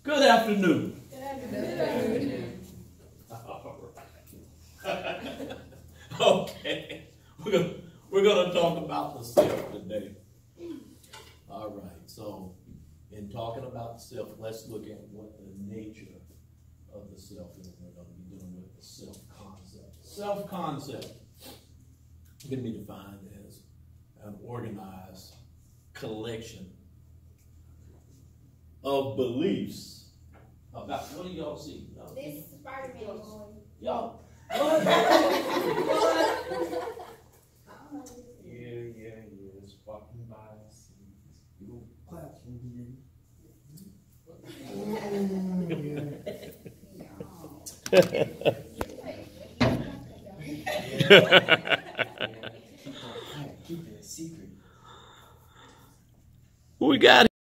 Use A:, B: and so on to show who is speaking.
A: Good afternoon.
B: Good afternoon.
A: All right. Okay. We're gonna talk about the self today. All right. So, in talking about the self, let's look at what the nature of the self is. We're going to be dealing with the self-concept. Self-concept can be defined as an organized collection of beliefs about, what do y'all see? No.
B: This Spiderman boy.
A: Y'all.
C: Yeah. It's walking by us. You clap for me. Keep it a secret.
A: We got